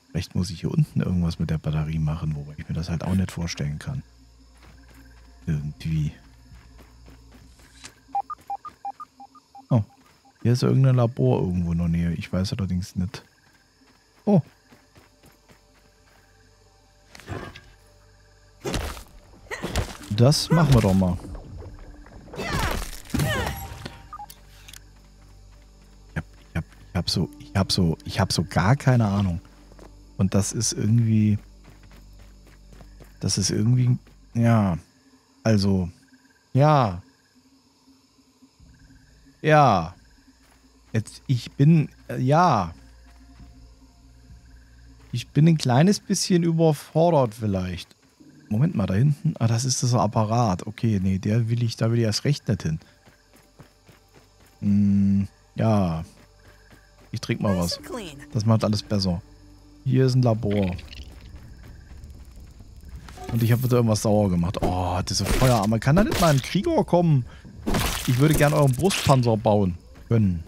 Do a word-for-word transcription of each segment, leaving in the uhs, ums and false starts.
Vielleicht muss ich hier unten irgendwas mit der Batterie machen, wobei ich mir das halt auch nicht vorstellen kann. Irgendwie. Oh, hier ist irgendein Labor irgendwo in der Nähe. Ich weiß allerdings nicht. Oh. Das machen wir doch mal. Ich hab, ich hab, ich hab so, ich hab so, ich hab so gar keine Ahnung. Und das ist irgendwie, das ist irgendwie, ja, also, ja, ja, jetzt, ich bin, äh, ja, ich bin ein kleines bisschen überfordert vielleicht. Moment mal, da hinten, ah, das ist das Apparat. Okay, nee, der will ich, da will ich erst recht nicht hin. Hm, ja, ich trinke mal was. Das macht alles besser. Hier ist ein Labor. Und ich habe wieder irgendwas sauer gemacht. Oh, diese Feuerarme. Kann da nicht mal ein Krieger kommen? Ich würde gerne euren Brustpanzer bauen können.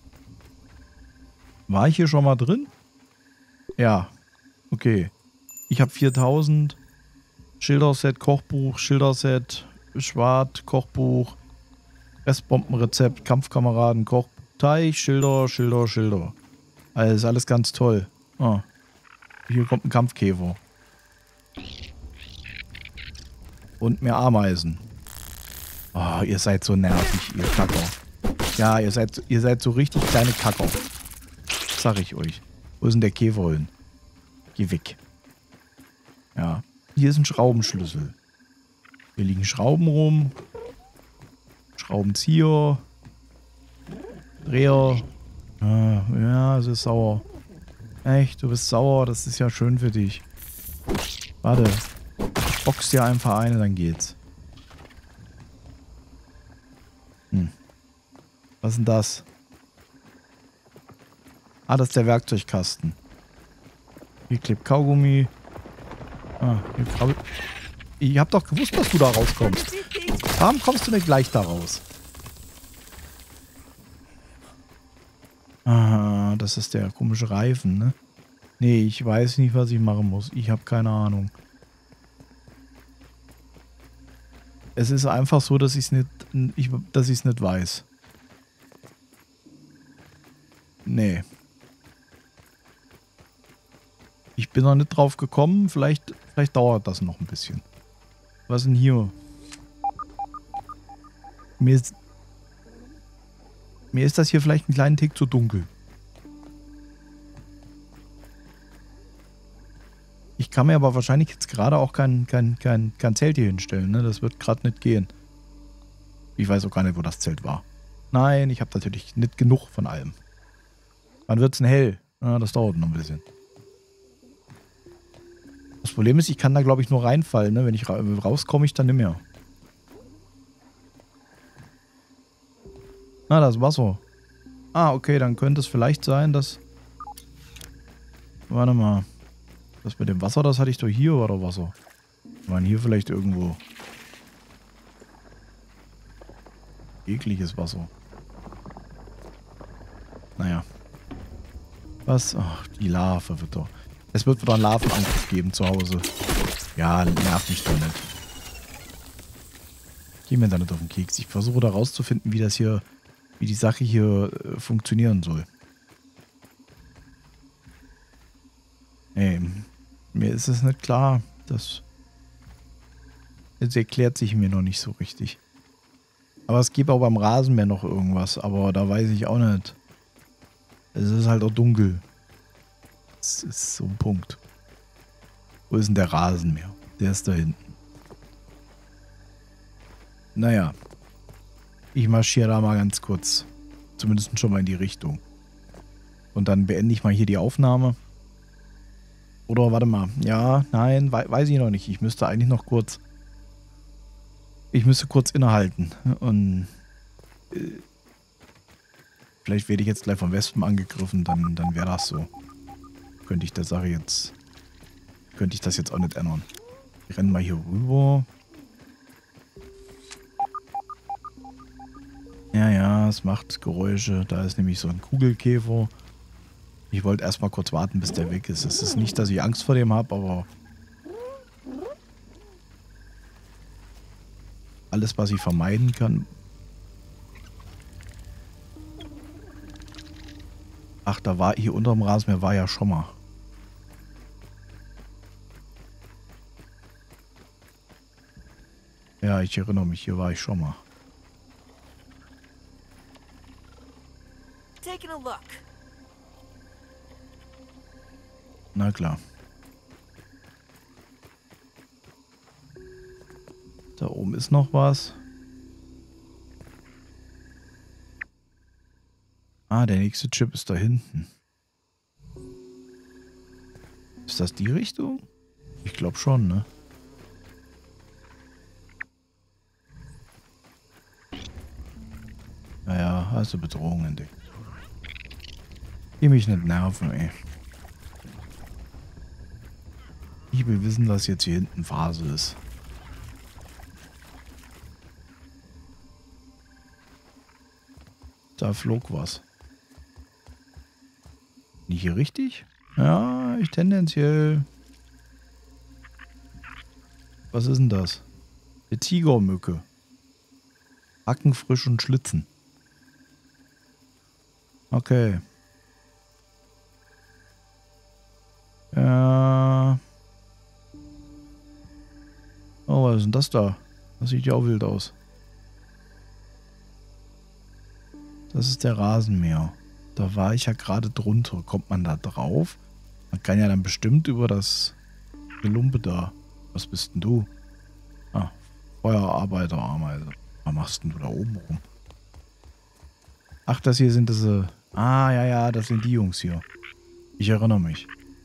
War ich hier schon mal drin? Ja. Okay. Ich habe viertausend. Schilderset, Kochbuch, Schilderset, Schwart, Kochbuch, Restbombenrezept, Kampfkameraden, Kochbuch, Teich, Schilder, Schilder, Schilder. Also alles ganz toll. Ah. Hier kommt ein Kampfkäfer. Und mehr Ameisen. Oh, ihr seid so nervig, ihr Kacker. Ja, ihr seid, ihr seid so richtig kleine Kacker. Sag ich euch. Wo ist denn der Käfer hin? Geh weg. Ja. Hier ist ein Schraubenschlüssel. Hier liegen Schrauben rum. Schraubenzieher. Dreher. Ah, ja, es ist sauer. Echt, du bist sauer. Das ist ja schön für dich. Warte. Ich box dir einfach eine, dann geht's. Hm. Was ist denn das? Ah, das ist der Werkzeugkasten. Hier klebt Kaugummi. Ah, hier krabbelt. Ich hab doch gewusst, dass du da rauskommst. Warum kommst du nicht gleich da raus? Ah, das ist der komische Reifen, ne? Nee, ich weiß nicht, was ich machen muss. Ich habe keine Ahnung. Es ist einfach so, dass ich es nicht, ich, dass ich es nicht weiß. Nee. Ich bin noch nicht drauf gekommen. Vielleicht, vielleicht dauert das noch ein bisschen. Was ist denn hier? Mir ist, mir ist das hier vielleicht einen kleinen Tick zu dunkel. Ich kann mir aber wahrscheinlich jetzt gerade auch kein, kein, kein, kein Zelt hier hinstellen. Ne? Das wird gerade nicht gehen. Ich weiß auch gar nicht, wo das Zelt war. Nein, ich habe natürlich nicht genug von allem. Wann wird es denn hell? Ja, das dauert noch ein bisschen. Das Problem ist, ich kann da, glaube ich, nur reinfallen. Ne? Wenn ich ra rauskomme, ich dann nicht mehr. Ah, das ist Wasser. Ah, okay, dann könnte es vielleicht sein, dass... Warte mal. Das mit dem Wasser, das hatte ich doch hier, oder Wasser? Ich meine, hier vielleicht irgendwo... ekliges Wasser. Naja. Was? Ach, die Larve wird doch... Es wird wieder einen Larvenangriff geben zu Hause. Ja, nervt mich doch nicht. Geh mir da nicht auf den Keks. Ich versuche da rauszufinden, wie das hier... wie die Sache hier äh, funktionieren soll. Ey, mir ist es nicht klar. Das, das erklärt sich mir noch nicht so richtig. Aber es gibt auch beim Rasenmäher noch irgendwas. Aber da weiß ich auch nicht. Es ist halt auch dunkel. Das ist so ein Punkt. Wo ist denn der Rasenmäher? Der ist da hinten. Naja. Ich marschiere da mal ganz kurz. Zumindest schon mal in die Richtung. Und dann beende ich mal hier die Aufnahme. Oder warte mal. Ja, nein, we weiß ich noch nicht. Ich müsste eigentlich noch kurz... Ich müsste kurz innehalten. Und... Äh, vielleicht werde ich jetzt gleich von Wespen angegriffen. Dann, dann wäre das so. Könnte ich der Sache jetzt... Könnte ich das jetzt auch nicht ändern. Ich renne mal hier rüber. Ja, ja, es macht Geräusche. Da ist nämlich so ein Kugelkäfer. Ich wollte erstmal kurz warten, bis der weg ist. Es ist nicht, dass ich Angst vor dem habe, aber alles, was ich vermeiden kann. Ach, da war hier unterm Rasenmäher war ja schon mal. Ja, ich erinnere mich, hier war ich schon mal. Taking a look. Na klar. Da oben ist noch was. Ah, der nächste Chip ist da hinten. Ist das die Richtung? Ich glaube schon, ne? Naja, hast du Bedrohung entdeckt. Geh mich nicht nerven, ey. Ich will wissen, was jetzt hier hinten Phase ist. Da flog was. Nicht hier richtig? Ja, ich tendenziell. Was ist denn das? Eine Tigermücke. Hackenfrisch und Schlitzen. Okay. Ja. Oh, was ist denn das da? Das sieht ja auch wild aus. Das ist der Rasenmäher. Da war ich ja gerade drunter. Kommt man da drauf? Man kann ja dann bestimmt über das Gelumpe da. Was bist denn du? Ah, Feuerarbeiter-Ameise. Was machst denn du da oben rum? Ach, das hier sind diese... Ah, ja, ja, das sind die Jungs hier. Ich erinnere mich.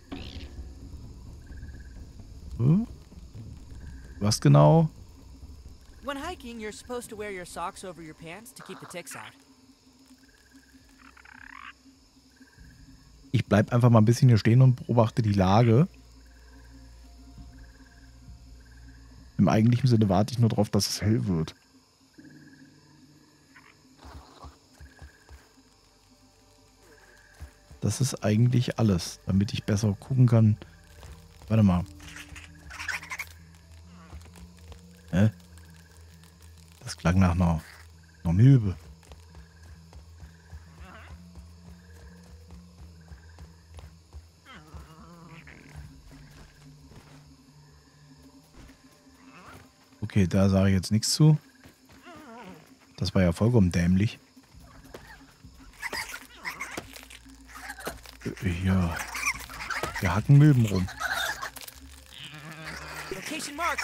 Hm? Was genau? When hiking, you're supposed to wear your socks over your pants to keep the ticks out. Ich bleib einfach mal ein bisschen hier stehen und beobachte die Lage. Im eigentlichen Sinne warte ich nur darauf, dass es hell wird. Das ist eigentlich alles, damit ich besser gucken kann. Warte mal. Hä? Das klang nach einer, einer Milbe. Okay, da sage ich jetzt nichts zu. Das war ja vollkommen dämlich. Ja. Wir hacken Milben rum. Location marked.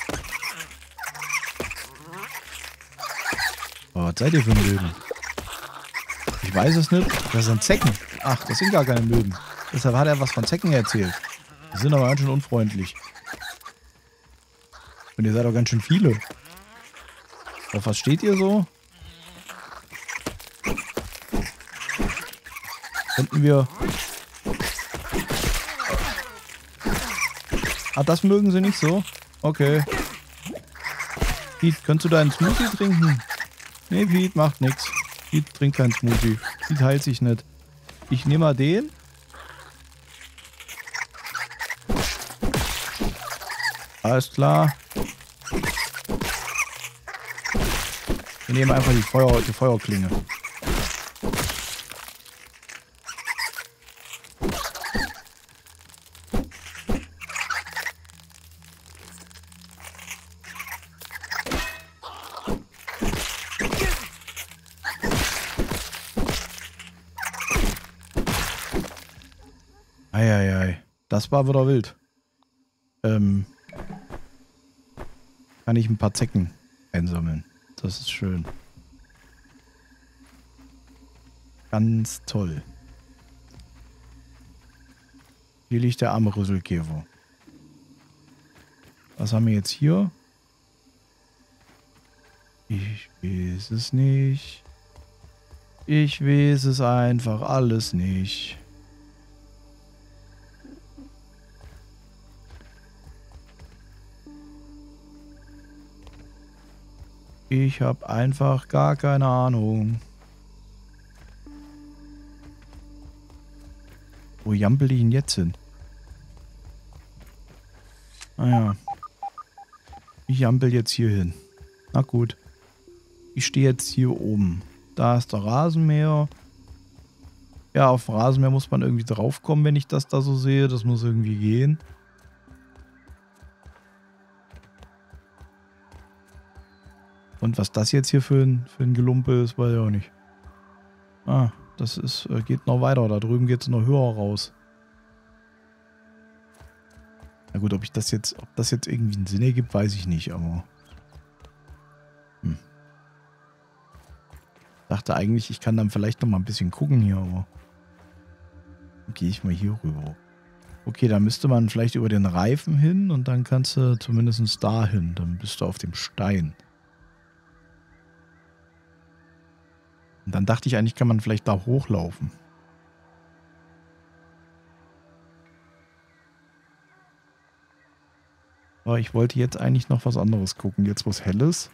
Aber was seid ihr für Milben? Ich weiß es nicht. Das sind Zecken. Ach, das sind gar keine Milben. Deshalb hat er was von Zecken erzählt. Die sind aber ganz schön unfreundlich. Und ihr seid doch ganz schön viele. Auf was steht ihr so? Könnten wir... Ah, das mögen sie nicht so? Okay. Pete, könntest du da einen Smoothie trinken? Nee, Pete macht nichts. Pete trinkt keinen Smoothie. Pete heilt sich nicht. Ich nehme mal den. Alles klar. Wir nehmen einfach die, Feuer, die Feuerklinge. Eieiei. Das war wieder wild. Ähm... Kann ich ein paar Zecken einsammeln. Das ist schön. Ganz toll. Hier liegt der arme Rüsselkäfer. Was haben wir jetzt hier? Ich weiß es nicht. Ich weiß es einfach alles nicht. Ich habe einfach gar keine Ahnung. Wo Wo jampel ich ihn jetzt hin? Ah ja. Ich jampel jetzt hier hin. Na gut. Ich stehe jetzt hier oben. Da ist der Rasenmäher. Ja, auf dem Rasenmäher muss man irgendwie draufkommen, wenn ich das da so sehe. Das muss irgendwie gehen. Und was das jetzt hier für ein, für ein Gelumpe ist, weiß ich auch nicht. Ah, das ist, geht noch weiter. Da drüben geht es noch höher raus. Na gut, ob ich das jetzt, ob das jetzt irgendwie einen Sinn ergibt, weiß ich nicht, aber. Hm. Dachte eigentlich, ich kann dann vielleicht noch mal ein bisschen gucken hier, aber. Gehe ich mal hier rüber. Okay, da müsste man vielleicht über den Reifen hin und dann kannst du zumindest da hin. Dann bist du auf dem Stein. Und dann dachte ich eigentlich, kann man vielleicht da hochlaufen. Aber ich wollte jetzt eigentlich noch was anderes gucken. Jetzt, wo es hell ist.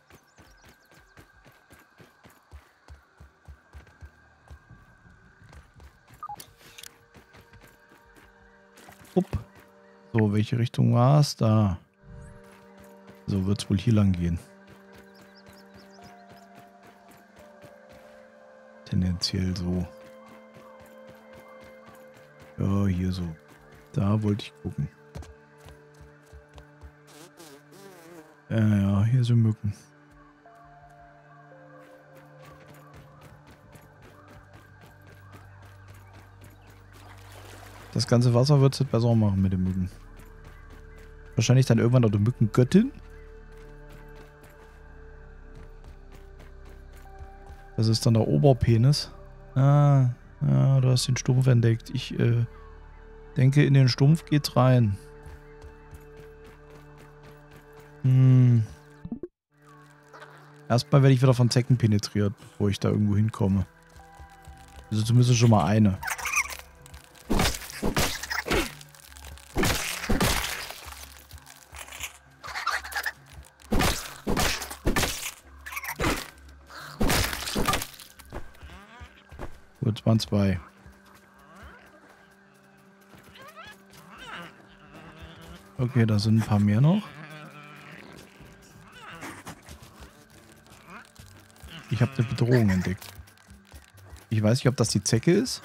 Upp. So, welche Richtung war es? Da. So wird es wohl hier lang gehen. Tendenziell so. Ja, hier so. Da wollte ich gucken. Ja, ja, hier sind Mücken. Das ganze Wasser wird es jetzt besser machen mit den Mücken. Wahrscheinlich dann irgendwann noch die Mückengöttin. Das ist dann der Oberpenis. Ah, ja, du hast den Stumpf entdeckt. Ich äh, denke, in den Stumpf geht's rein. Hm. Erstmal werde ich wieder von Zecken penetriert, bevor ich da irgendwo hinkomme. Also zumindest schon mal eine. Gut, es waren zwei. Okay, da sind ein paar mehr noch. Ich habe eine Bedrohung entdeckt. Ich weiß nicht, ob das die Zecke ist.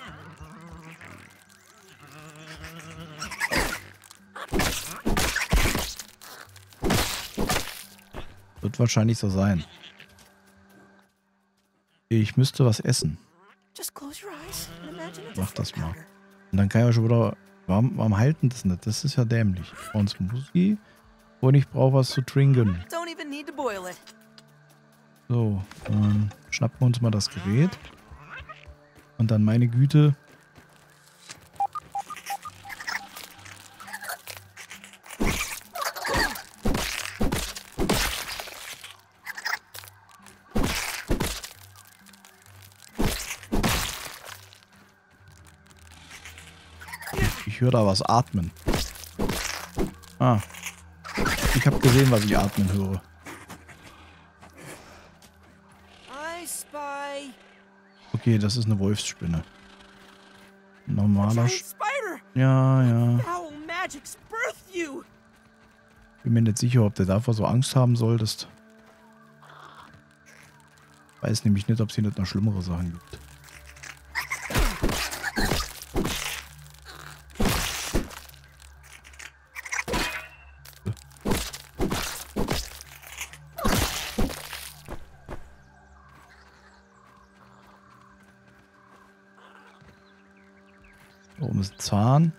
Wird wahrscheinlich so sein. Ich müsste was essen. Mach das mal. Und dann kann ich auch schon wieder... Warum, warum halten das nicht? Das ist ja dämlich. Und Smoothie. Und ich brauche was zu trinken. So, dann schnappen wir uns mal das Gerät. Und dann meine Güte. Ich höre da was atmen. Ah. Ich habe gesehen, was ich atmen höre. Okay, das ist eine Wolfsspinne. Normaler Sch Ja, ja. Bin mir nicht sicher, ob der davor so Angst haben solltest. Weiß nämlich nicht, ob es hier nicht noch schlimmere Sachen gibt. Da oben ist ein Zahn.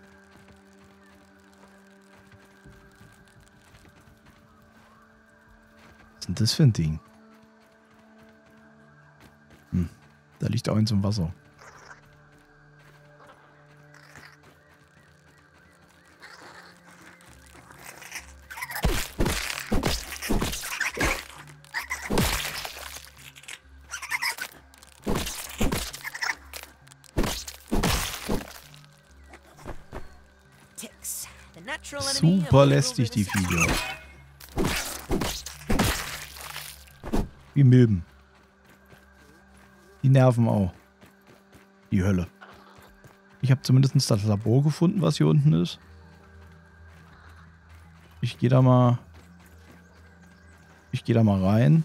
Was ist denn das für ein Ding? Hm, da liegt auch eins im Wasser. Super lästig, die Viecher. Wie Milben. Die nerven auch. Die Hölle. Ich habe zumindest das Labor gefunden, was hier unten ist. Ich gehe da mal... Ich gehe da mal rein.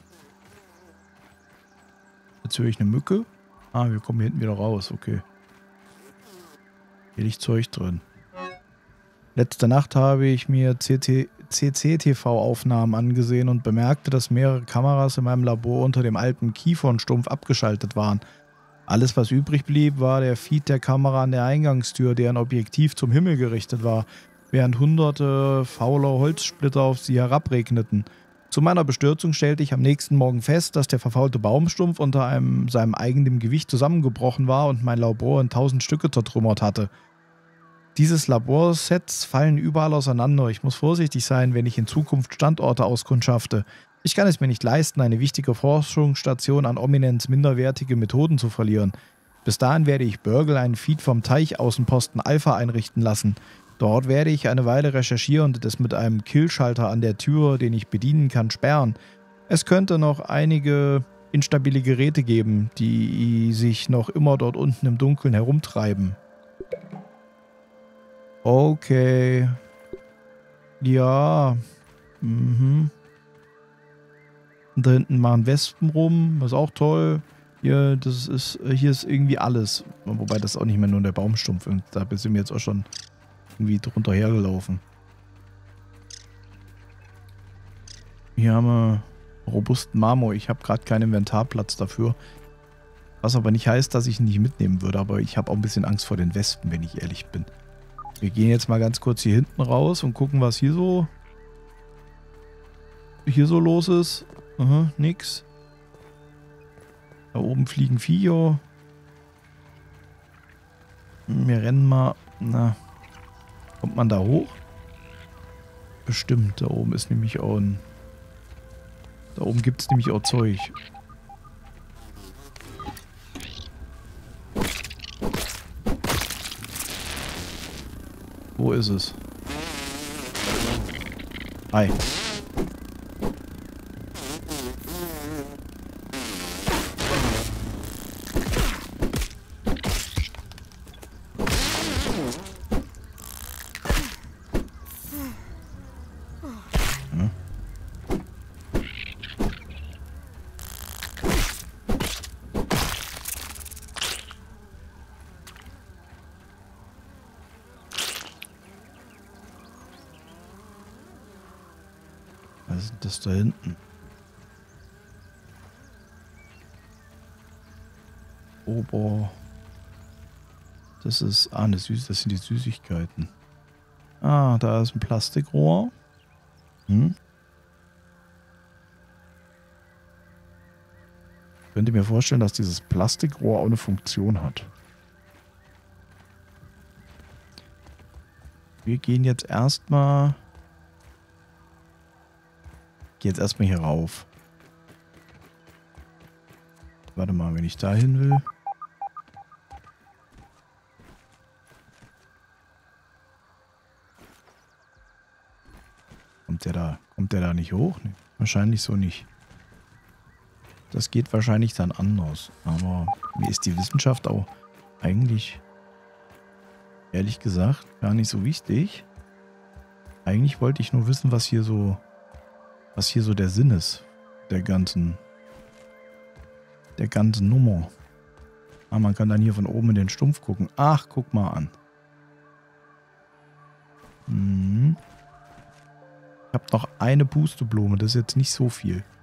Jetzt höre ich eine Mücke. Ah, wir kommen hier hinten wieder raus. Okay. Hier liegt Zeug drin. Letzte Nacht habe ich mir C C T V-Aufnahmen angesehen und bemerkte, dass mehrere Kameras in meinem Labor unter dem alten Kiefernstumpf abgeschaltet waren. Alles, was übrig blieb, war der Feed der Kamera an der Eingangstür, deren Objektiv zum Himmel gerichtet war, während hunderte fauler Holzsplitter auf sie herabregneten. Zu meiner Bestürzung stellte ich am nächsten Morgen fest, dass der verfaulte Baumstumpf unter einem, seinem eigenen Gewicht zusammengebrochen war und mein Labor in tausend Stücke zertrümmert hatte. Dieses Laborsets fallen überall auseinander. Ich muss vorsichtig sein, wenn ich in Zukunft Standorte auskundschafte. Ich kann es mir nicht leisten, eine wichtige Forschungsstation an Ominenz minderwertige Methoden zu verlieren. Bis dahin werde ich Burgle einen Feed vom Teichaußenposten Alpha einrichten lassen. Dort werde ich eine Weile recherchieren und es mit einem Killschalter an der Tür, den ich bedienen kann, sperren. Es könnte noch einige instabile Geräte geben, die sich noch immer dort unten im Dunkeln herumtreiben. Okay. Ja. Mhm. Und da hinten machen Wespen rum, das ist auch toll. Hier, das ist, hier ist irgendwie alles. Wobei das auch nicht mehr nur der Baumstumpf ist. Da sind wir jetzt auch schon irgendwie drunter hergelaufen. Hier haben wir robusten Marmor. Ich habe gerade keinen Inventarplatz dafür. Was aber nicht heißt, dass ich ihn nicht mitnehmen würde. Aber ich habe auch ein bisschen Angst vor den Wespen, wenn ich ehrlich bin. Wir gehen jetzt mal ganz kurz hier hinten raus und gucken, was hier so hier so los ist. Aha, nix. Da oben fliegen Viecher. Wir rennen mal. Na. Kommt man da hoch? Bestimmt. Da oben ist nämlich auch ein... Da oben gibt es nämlich auch Zeug. Wo ist es? Hi. Was ist das da hinten? Oh, boah. Das ist... Ah, eine Süß, das sind die Süßigkeiten. Ah, da ist ein Plastikrohr. Hm? Ich könnte mir vorstellen, dass dieses Plastikrohr auch eine Funktion hat. Wir gehen jetzt erstmal... Geh jetzt erstmal hier rauf. Warte mal, wenn ich da hin will. Kommt der da, kommt der da nicht hoch? Nee, wahrscheinlich so nicht. Das geht wahrscheinlich dann anders. Aber mir ist die Wissenschaft auch eigentlich, ehrlich gesagt, gar nicht so wichtig. Eigentlich wollte ich nur wissen, was hier so... was hier so der Sinn ist, der ganzen, der ganzen Nummer. Ah, man kann dann hier von oben in den Stumpf gucken. Ach, guck mal an. Hm. Ich habe noch eine Pusteblume, das ist jetzt nicht so viel.